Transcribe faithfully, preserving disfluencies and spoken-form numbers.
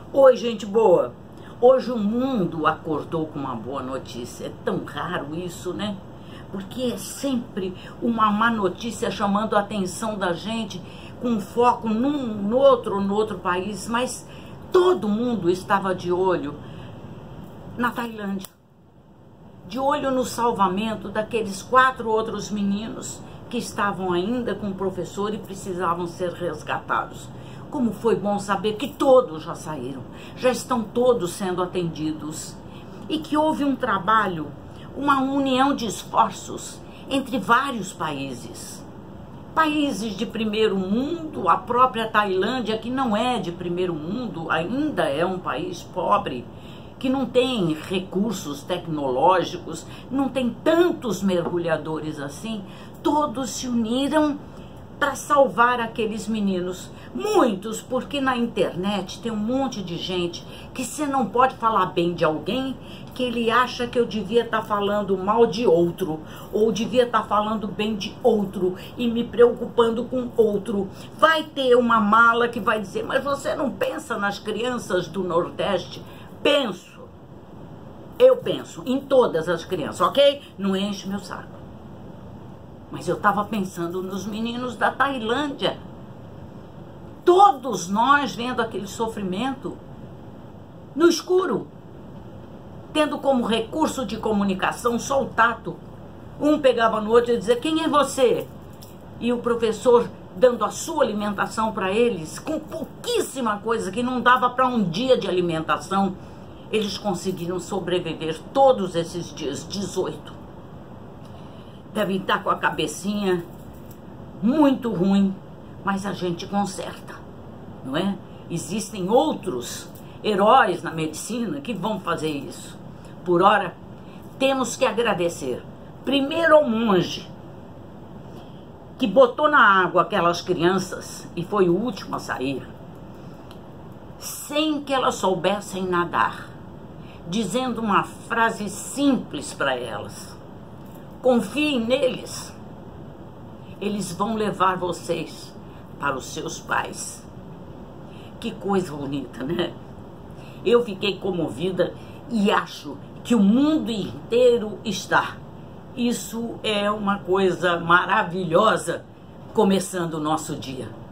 Oi, gente boa! Hoje o mundo acordou com uma boa notícia. É tão raro isso, né? Porque é sempre uma má notícia chamando a atenção da gente com foco num, no outro, no outro país. Mas todo mundo estava de olho na Tailândia. De olho no salvamento daqueles quatro outros meninos que estavam ainda com o professor e precisavam ser resgatados. Como foi bom saber que todos já saíram, já estão todos sendo atendidos e que houve um trabalho, uma união de esforços entre vários países. Países de primeiro mundo, a própria Tailândia, que não é de primeiro mundo, ainda é um país pobre, que não tem recursos tecnológicos, não tem tantos mergulhadores assim, todos se uniram para salvar aqueles meninos. Muitos, porque na internet tem um monte de gente que você não pode falar bem de alguém, que ele acha que eu devia estar falando mal de outro, ou devia estar falando bem de outro e me preocupando com outro. Vai ter uma mala que vai dizer, mas você não pensa nas crianças do Nordeste? Penso. Eu penso em todas as crianças, ok? Não enche meu saco. Mas eu estava pensando nos meninos da Tailândia. Todos nós vendo aquele sofrimento no escuro, tendo como recurso de comunicação só o tato. Um pegava no outro e dizia, quem é você? E o professor dando a sua alimentação para eles, com pouquíssima coisa que não dava para um dia de alimentação. Eles conseguiram sobreviver todos esses dias, dezoito. Devem estar com a cabecinha muito ruim, mas a gente conserta, não é? Existem outros heróis na medicina que vão fazer isso. Por ora, temos que agradecer primeiro ao monge que botou na água aquelas crianças e foi o último a sair, sem que elas soubessem nadar, dizendo uma frase simples para elas. Confiem neles, eles vão levar vocês para os seus pais. Que coisa bonita, né? Eu fiquei comovida e acho que o mundo inteiro está. Isso é uma coisa maravilhosa, começando o nosso dia.